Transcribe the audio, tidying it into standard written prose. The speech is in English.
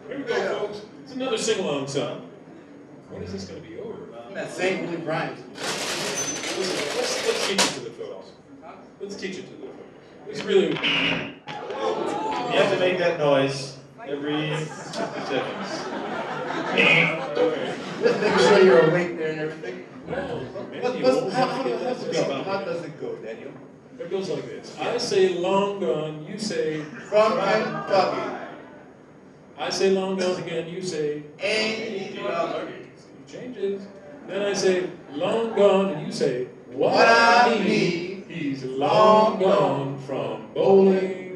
Here we go, folks. It's another sing-along song. When is this going to be over? That same only rhymes. Let's teach it to the folks. Let's teach it to the folks. It's really... You have to make that noise every 60 seconds. Just make sure you're awake there and everything. Well, How does it go, Daniel? It goes like this. I say long gone, you say... From Kentucky. I say long gone again, you say... $80. Changes. Then I say long gone, and you say... What I need. He's long gone from bowling.